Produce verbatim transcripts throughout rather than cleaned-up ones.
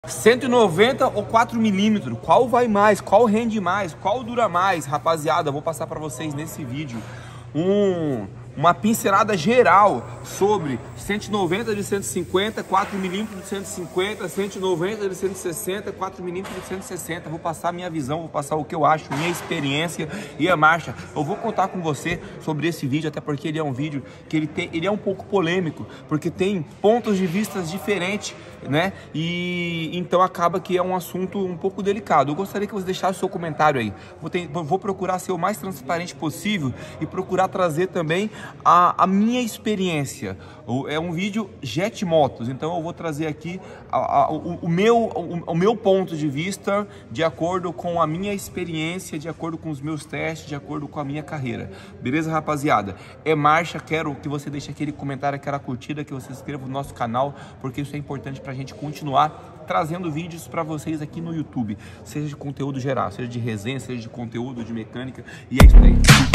cento e noventa ou quatro milímetros, qual vai mais, qual rende mais, qual dura mais? Rapaziada, vou passar para vocês nesse vídeo um, uma pincelada geral sobre cento e noventa de cento e cinquenta, quatro milímetros de cento e cinquenta, cento e noventa de cento e sessenta, quatro milímetros de cento e sessenta. Vou passar a minha visão, vou passar o que eu acho, minha experiência e a marcha. Eu vou contar com você sobre esse vídeo, até porque ele é um vídeo que ele, tem, ele é um pouco polêmico, porque tem pontos de vista diferentes, né? E então acaba que é um assunto um pouco delicado. Eu gostaria que você deixasse o seu comentário aí. Vou, ter, vou procurar ser o mais transparente possível e procurar trazer também a, a minha experiência. É um vídeo Jet Motos, então eu vou trazer aqui a, a, o, o, meu, o, o meu ponto de vista de acordo com a minha experiência, de acordo com os meus testes, de acordo com a minha carreira. Beleza, rapaziada? É marcha, quero que você deixe aquele comentário, aquela curtida, que você se inscreva no nosso canal, porque isso é importante para a gente continuar trazendo vídeos para vocês aqui no YouTube, seja de conteúdo geral, seja de resenha, seja de conteúdo de mecânica, e é isso aí.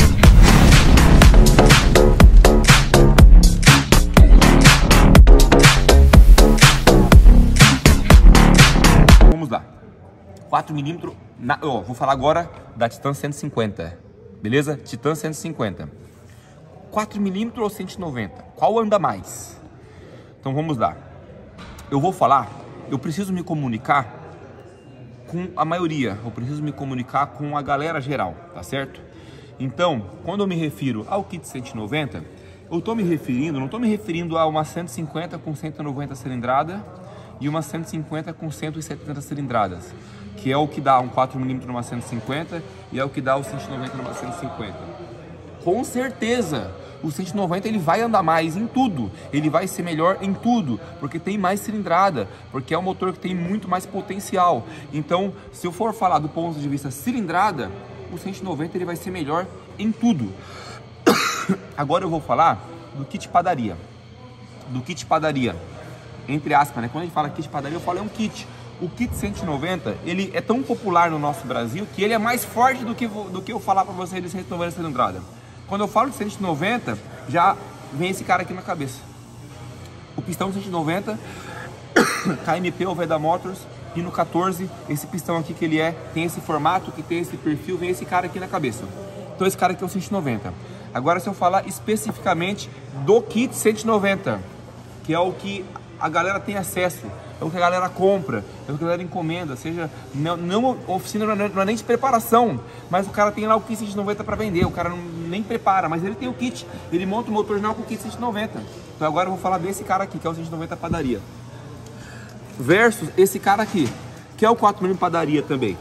Vamos lá, quatro milímetros, na, oh, vou falar agora da Titan cento e cinquenta, beleza? Titan cento e cinquenta, quatro milímetros ou cento e noventa, qual anda mais? Então vamos lá, eu vou falar, eu preciso me comunicar com a maioria, eu preciso me comunicar com a galera geral, tá certo? Então, quando eu me refiro ao kit cento e noventa, eu estou me referindo, não estou me referindo a uma cento e cinquenta com cento e noventa cilindrada e uma cento e cinquenta com cento e setenta cilindradas, que é o que dá um quatro milímetros numa cento e cinquenta e é o que dá o cento e noventa numa cento e cinquenta. Com certeza, o cento e noventa ele vai andar mais em tudo, ele vai ser melhor em tudo, porque tem mais cilindrada, porque é um motor que tem muito mais potencial. Então, se eu for falar do ponto de vista cilindrada, o cento e noventa ele vai ser melhor em tudo. Agora eu vou falar do kit padaria. Do kit padaria, entre aspas, né? Quando a gente fala kit padaria, eu falo é um kit. O kit cento e noventa, ele é tão popular no nosso Brasil que ele é mais forte do que, do que eu falar para vocês de cento e noventa cilindrada. Quando eu falo de cento e noventa, já vem esse cara aqui na cabeça. O pistão cento e noventa, K M P ou Veda Motors, e no quatorze, esse pistão aqui que ele é, tem esse formato, que tem esse perfil, vem esse cara aqui na cabeça. Então esse cara aqui é o cento e noventa. Agora se eu falar especificamente do kit cento e noventa, que é o que a galera tem acesso, é o que a galera compra, é o que a galera encomenda, seja, não, não oficina, não é, não é nem de preparação, mas o cara tem lá o kit cento e noventa para vender, o cara não, nem prepara, mas ele tem o kit, ele monta o motor original com o kit cento e noventa. Então agora eu vou falar desse cara aqui, que é o cento e noventa padaria, versus esse cara aqui, que é o quatro milímetros padaria também.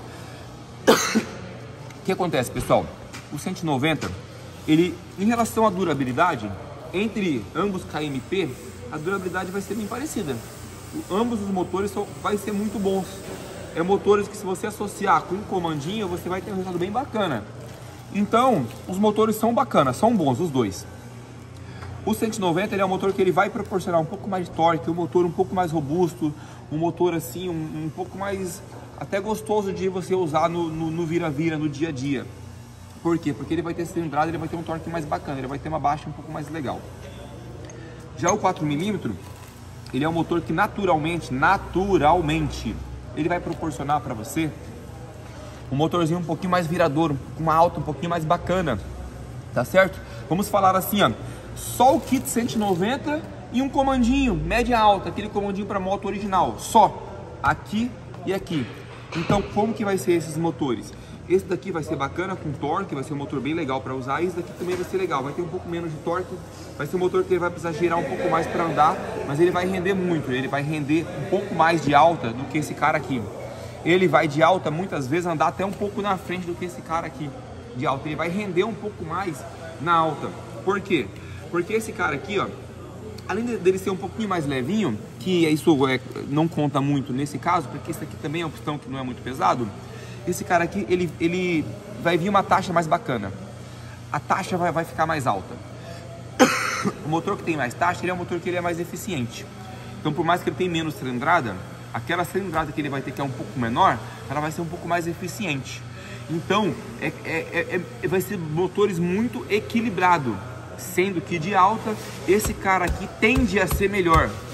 O que acontece, pessoal? O cento e noventa, ele, em relação à durabilidade, entre ambos K M P, a durabilidade vai ser bem parecida. Ambos os motores são, vai ser muito bons. É motores que, se você associar com um comandinho, você vai ter um resultado bem bacana. Então, os motores são bacanas, são bons os dois. O cento e noventa ele é um motor que ele vai proporcionar um pouco mais de torque, um motor um pouco mais robusto, um motor assim, um, um pouco mais até gostoso de você usar no vira-vira, no, no, no dia a dia. Por quê? Porque ele vai ter cilindrada, ele vai ter um torque mais bacana, ele vai ter uma baixa um pouco mais legal. Já o quatro milímetros, ele é um motor que naturalmente, naturalmente, ele vai proporcionar para você um motorzinho um pouquinho mais virador, com uma alta um pouquinho mais bacana, tá certo? Vamos falar assim, ó, só o kit cento e noventa e um comandinho, média alta, aquele comandinho para moto original, só, aqui e aqui. Então, como que vai ser esses motores? Esse daqui vai ser bacana com torque, vai ser um motor bem legal para usar. Esse daqui também vai ser legal, vai ter um pouco menos de torque, vai ser um motor que ele vai precisar girar um pouco mais para andar, mas ele vai render muito, ele vai render um pouco mais de alta do que esse cara aqui. Ele vai de alta muitas vezes andar até um pouco na frente do que esse cara aqui de alta, ele vai render um pouco mais na alta. Por quê? Porque esse cara aqui, ó, além dele ser um pouquinho mais levinho, que isso é, não conta muito nesse caso, porque esse aqui também é um pistão que não é muito pesado, esse cara aqui, ele, ele vai vir uma taxa mais bacana. A taxa vai, vai ficar mais alta. O motor que tem mais taxa, ele é um motor que ele é mais eficiente. Então, por mais que ele tenha menos cilindrada, aquela cilindrada que ele vai ter, que é um pouco menor, ela vai ser um pouco mais eficiente. Então, é, é, é, vai ser motores muito equilibrados. Sendo que de alta, esse cara aqui tende a ser melhor.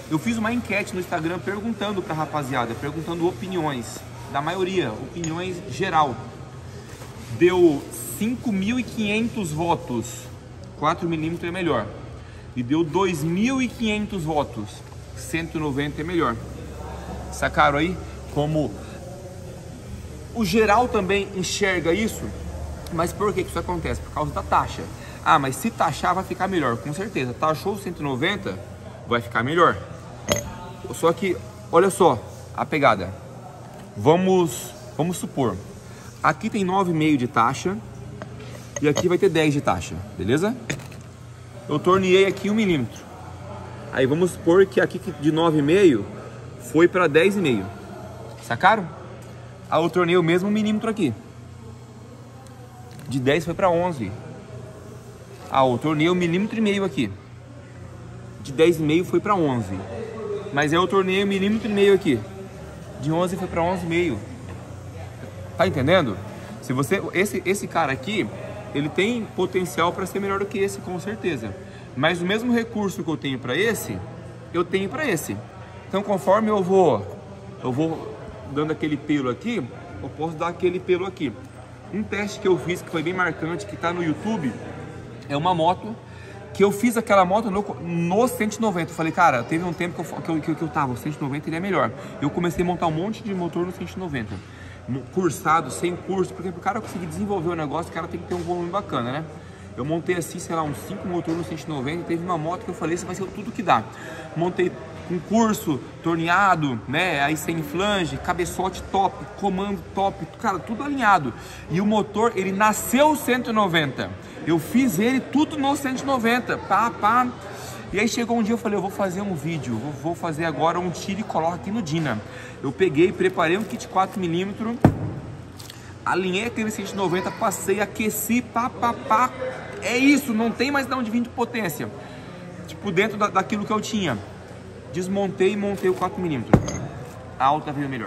Eu fiz uma enquete no Instagram perguntando pra rapaziada, perguntando opiniões, da maioria, opiniões geral. Deu cinco mil e quinhentos votos, quatro milímetros é melhor. E deu dois mil e quinhentos votos, cento e noventa é melhor. Sacaram aí como o geral também enxerga isso? Mas por que que isso acontece? Por causa da taxa. Ah, mas se taxar vai ficar melhor, com certeza. Taxou cento e noventa, vai ficar melhor. Só que, olha só a pegada. Vamos, vamos supor, aqui tem nove vírgula cinco de taxa e aqui vai ter dez de taxa, beleza? Eu torneei aqui um milímetro. Aí vamos supor que aqui de nove vírgula cinco foi para dez vírgula cinco. Sacaram? Aí eu tornei o mesmo milímetro aqui. De dez foi para onze. Ah, eu tornei um milímetro e meio aqui. De dez vírgula cinco foi para onze. Mas aí eu tornei um milímetro e meio aqui. De onze foi para onze vírgula cinco. Tá entendendo? Se você, esse, esse cara aqui, ele tem potencial para ser melhor do que esse, com certeza. Mas o mesmo recurso que eu tenho para esse, eu tenho para esse. Então, conforme eu vou, eu vou dando aquele pelo aqui, eu posso dar aquele pelo aqui. Um teste que eu fiz que foi bem marcante, que tá no YouTube, é uma moto que eu fiz aquela moto no, no cento e noventa. Eu falei, cara, teve um tempo que eu, que eu, que eu, que eu tava, o cento e noventa ele é melhor. Eu comecei a montar um monte de motor no cento e noventa. Cursado, sem curso, porque para o cara conseguir desenvolver o negócio, o cara tem que ter um volume bacana, né? Eu montei assim, sei lá, uns cinco motores no cento e noventa e teve uma moto que eu falei, isso vai ser tudo que dá. Montei com curso, torneado, né? Aí sem flange, cabeçote top, comando top, cara, tudo alinhado. E o motor, ele nasceu cento e noventa. Eu fiz ele tudo no cento e noventa, pá, pá. E aí chegou um dia, eu falei, eu vou fazer um vídeo, vou fazer agora um tiro e coloco aqui no Dyna. Eu peguei, preparei um kit quatro milímetros, alinhei aquele cento e noventa, passei, aqueci, pá, pá, pá. É isso, não tem mais de onde vir de potência. Tipo, dentro da, daquilo que eu tinha. Desmontei e montei o quatro milímetros. A alta veio melhor.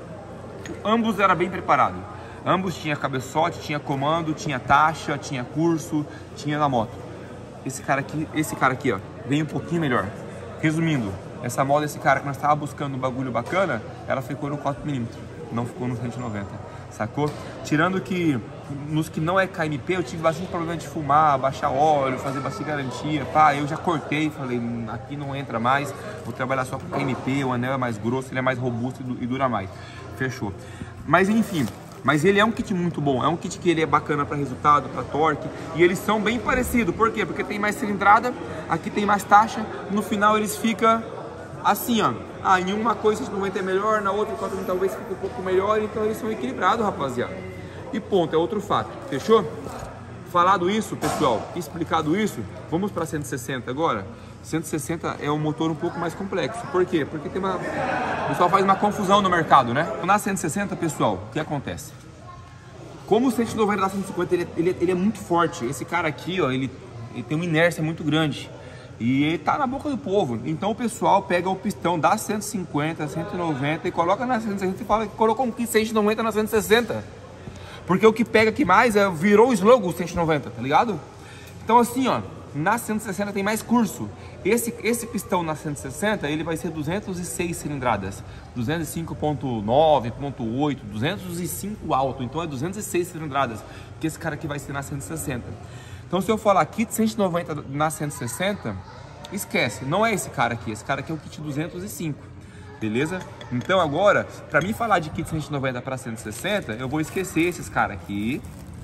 Ambos era bem preparado. Ambos tinha cabeçote, tinha comando, tinha taxa, tinha curso, tinha na moto. Esse cara aqui, esse cara aqui, ó, veio um pouquinho melhor. Resumindo, essa moda desse cara que nós tava buscando um bagulho bacana, ela ficou no quatro milímetros, não ficou no cento e noventa, sacou? Tirando que nos que não é K M P, eu tive bastante problema de fumar, baixar óleo, fazer bastante garantia, pá, eu já cortei, falei, aqui não entra mais, vou trabalhar só com K M P, o anel é mais grosso, ele é mais robusto e dura mais. Fechou. Mas enfim, mas ele é um kit muito bom, é um kit que ele é bacana para resultado, para torque, e eles são bem parecidos. Por quê? Porque tem mais cilindrada, aqui tem mais taxa, no final eles ficam assim, ó. Ah, em uma coisa cento e noventa é melhor, na outra talvez fique um pouco melhor, então eles são equilibrados, rapaziada. E ponto, é outro fato, fechou? Falado isso, pessoal, explicado isso, vamos para cento e sessenta agora. cento e sessenta é um motor um pouco mais complexo. Por quê? Porque tem uma... o pessoal faz uma confusão no mercado, né? Na cento e sessenta, pessoal, o que acontece? Como o cento e noventa da cento e cinquenta, ele é, ele, é, ele é muito forte. Esse cara aqui, ó, ele, ele tem uma inércia muito grande. E ele tá na boca do povo. Então o pessoal pega o pistão da cento e cinquenta, cento e noventa e coloca na cento e sessenta e fala que colocou um cento e noventa na cento e sessenta. Porque o que pega aqui mais é, virou o slogan cento e noventa, tá ligado? Então assim, ó, na cento e sessenta tem mais curso. Esse, esse pistão na cento e sessenta, ele vai ser duzentos e seis cilindradas. duzentos e cinco ponto nove, ponto oito, duzentos e cinco alto. Então é duzentos e seis cilindradas que esse cara aqui vai ser na cento e sessenta. Então se eu falar kit cento e noventa na cento e sessenta, esquece. Não é esse cara aqui. Esse cara aqui é o kit duzentos e cinco. Beleza? Então agora, para mim falar de kit cento e noventa para cento e sessenta, eu vou esquecer esses caras aqui.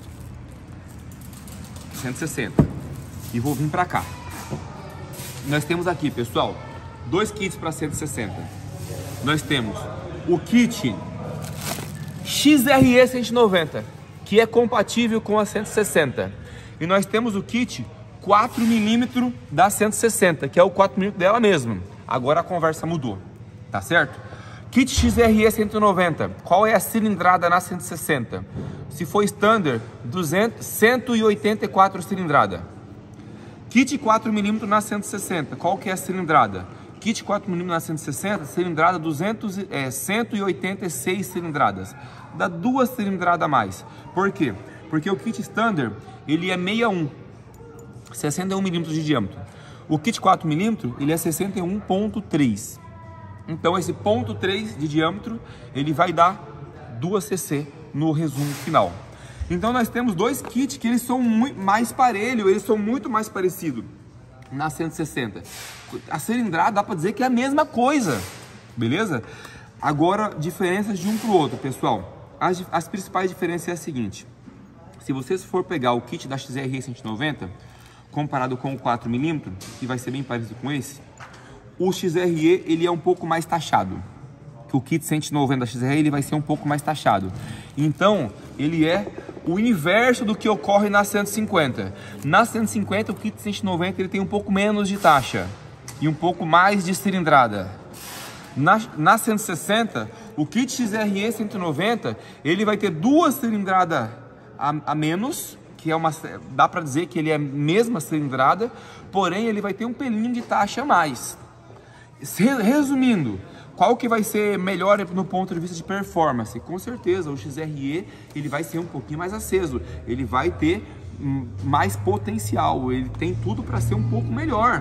cento e sessenta. E vou vir para cá. Nós temos aqui, pessoal, dois kits para cento e sessenta. Nós temos o kit X R E cento e noventa, que é compatível com a cento e sessenta. E nós temos o kit quatro milímetros da cento e sessenta, que é o quatro milímetros dela mesma. Agora a conversa mudou, tá certo? Kit X R E cento e noventa, qual é a cilindrada na cento e sessenta? Se for standard, duzentos, cento e oitenta e quatro cilindrada. Kit quatro milímetros na cento e sessenta, qual que é a cilindrada? Kit quatro milímetros na cento e sessenta, cilindrada duzentos, é, cento e oitenta e seis cilindradas. Dá duas cilindradas a mais. Por quê? Porque o kit standard, ele é sessenta e um, sessenta e um milímetros de diâmetro. O kit quatro milímetros, ele é sessenta e um ponto três. Então esse ponto três de diâmetro, ele vai dar duas C C no resumo final. Então nós temos dois kits que eles são muito mais parelhos, eles são muito mais parecidos na cento e sessenta. A cilindrada dá para dizer que é a mesma coisa, beleza? Agora, diferenças de um para o outro, pessoal. As, as principais diferenças é a seguinte. Se vocês for pegar o kit da X R E cento e noventa, comparado com o quatro milímetros, que vai ser bem parecido com esse, o X R E ele é um pouco mais taxado. O kit cento e noventa da X R E ele vai ser um pouco mais taxado. Então, ele é o inverso do que ocorre na cento e cinquenta. Na cento e cinquenta, o kit cento e noventa ele tem um pouco menos de taxa e um pouco mais de cilindrada. Na, na cento e sessenta, o kit X R E cento e noventa, ele vai ter duas cilindradas a, a menos, que é uma, dá para dizer que ele é a mesma cilindrada, porém ele vai ter um pelinho de taxa a mais. Resumindo, qual que vai ser melhor no ponto de vista de performance? Com certeza, o X R E ele vai ser um pouquinho mais aceso, ele vai ter mais potencial, ele tem tudo para ser um pouco melhor.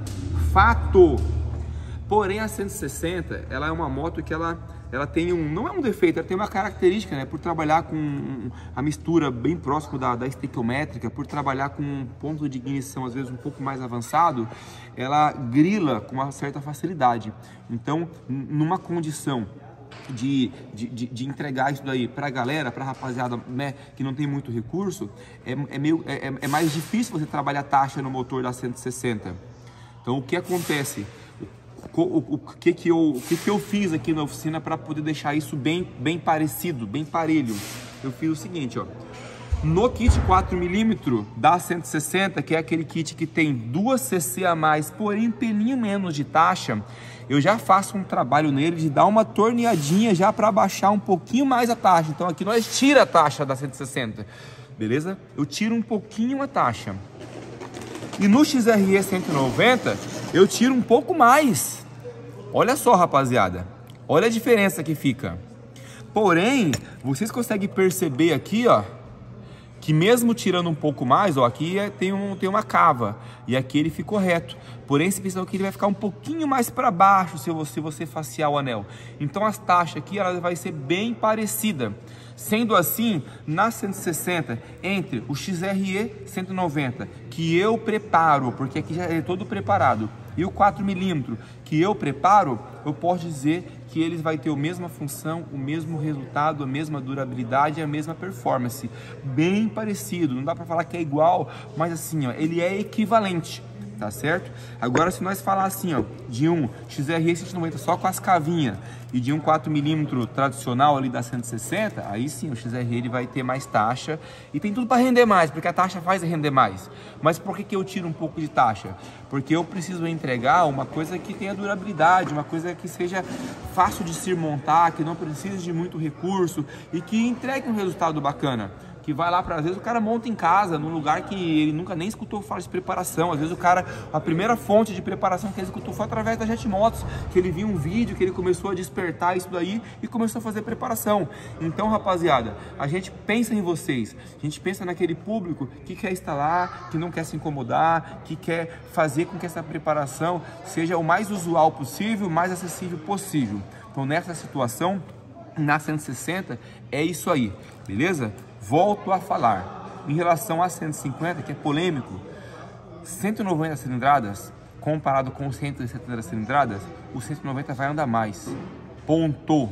Fato! Porém, a cento e sessenta, ela é uma moto que ela, ela tem um, não é um defeito, ela tem uma característica, né? Por trabalhar com a mistura bem próximo da, da estequiométrica, por trabalhar com um ponto de ignição às vezes um pouco mais avançado, ela grila com uma certa facilidade. Então, numa condição de, de, de, de entregar isso daí para a galera, para a rapaziada, né, que não tem muito recurso, é, é, meio, é, é mais difícil você trabalhar taxa no motor da cento e sessenta. Então, o que acontece? O, o, o, que, que, eu, o que, que eu fiz aqui na oficina para poder deixar isso bem, bem parecido, bem parelho? Eu fiz o seguinte, ó. No kit quatro milímetros da cento e sessenta, que é aquele kit que tem duas C C a mais, porém um pelinho menos de taxa, eu já faço um trabalho nele de dar uma torneadinha já para baixar um pouquinho mais a taxa. Então aqui nós tira a taxa da cento e sessenta, beleza? Eu tiro um pouquinho a taxa. E no X R E cento e noventa, eu tiro um pouco mais. Olha só, rapaziada. Olha a diferença que fica. Porém, vocês conseguem perceber aqui, ó, que mesmo tirando um pouco mais, ó, aqui é, tem, um, tem uma cava. E aqui ele ficou reto. Porém, você pensa que ele vai ficar um pouquinho mais para baixo se você, se você facear o anel. Então, as taxas aqui, ela vai ser bem parecida. Sendo assim, na cento e sessenta, entre o X R E cento e noventa, que eu preparo, porque aqui já é todo preparado, e o quatro milímetros, que eu preparo, eu posso dizer que eles vão ter a mesma função, o mesmo resultado, a mesma durabilidade e a mesma performance. Bem parecido, não dá para falar que é igual, mas assim, ó, ele é equivalente. Tá certo? Agora, se nós falar assim, ó, de um X R E cento e noventa só com as cavinhas e de um quatro milímetros tradicional ali da cento e sessenta, aí sim o X R E ele vai ter mais taxa e tem tudo para render mais, porque a taxa faz render mais. Mas por que que eu tiro um pouco de taxa? Porque eu preciso entregar uma coisa que tenha durabilidade, uma coisa que seja fácil de se montar, que não precise de muito recurso e que entregue um resultado bacana. Que vai lá para, às vezes o cara monta em casa, num lugar que ele nunca nem escutou falar de preparação. Às vezes o cara, a primeira fonte de preparação que ele escutou foi através da Jetmotos, que ele viu um vídeo, que ele começou a despertar isso daí e começou a fazer preparação. Então, rapaziada, a gente pensa em vocês, a gente pensa naquele público que quer instalar, que não quer se incomodar, que quer fazer com que essa preparação seja o mais usual possível, o mais acessível possível. Então, nessa situação, na cento e sessenta, é isso aí, beleza? Volto a falar, em relação a cento e cinquenta, que é polêmico, cento e noventa cilindradas, comparado com cento e setenta cilindradas, o cento e noventa vai andar mais, ponto.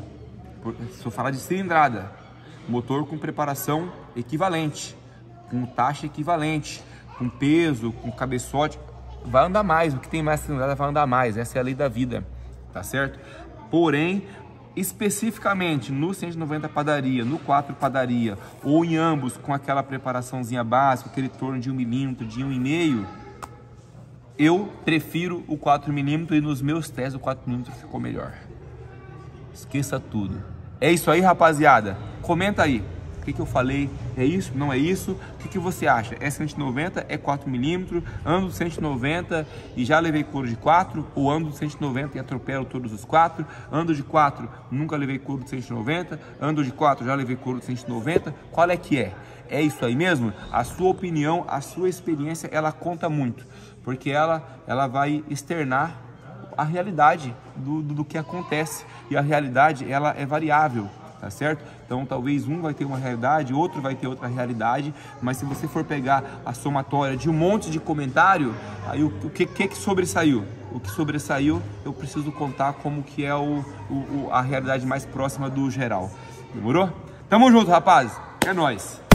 Se eu falar de cilindrada, motor com preparação equivalente, com taxa equivalente, com peso, com cabeçote, vai andar mais, o que tem mais cilindrada vai andar mais, essa é a lei da vida, tá certo? Porém, especificamente no cento e noventa padaria, no quatro padaria, ou em ambos com aquela preparaçãozinha básica, aquele torno de um milímetro, de um e meio, eu prefiro o quatro milímetros e nos meus testes o quatro milímetros ficou melhor. Esqueça tudo. É isso aí, rapaziada. Comenta aí. que, que eu falei? É isso? Não é isso? O que, que você acha? É cento e noventa? É quatro milímetros? Ando cento e noventa e já levei couro de quatro? Ou ando cento e noventa e atropelo todos os quatro? Ando de quatro, nunca levei couro de cento e noventa? Ando de quatro, já levei couro de cento e noventa? Qual é que é? É isso aí mesmo? A sua opinião, a sua experiência, ela conta muito, porque ela, ela vai externar a realidade do, do, do que acontece, e a realidade ela é variável, tá certo? Então talvez um vai ter uma realidade, outro vai ter outra realidade, mas se você for pegar a somatória de um monte de comentário, aí o, o que, que que sobressaiu? O que sobressaiu eu preciso contar como que é o, o, a realidade mais próxima do geral. Demorou? Tamo junto, rapaz! É nóis!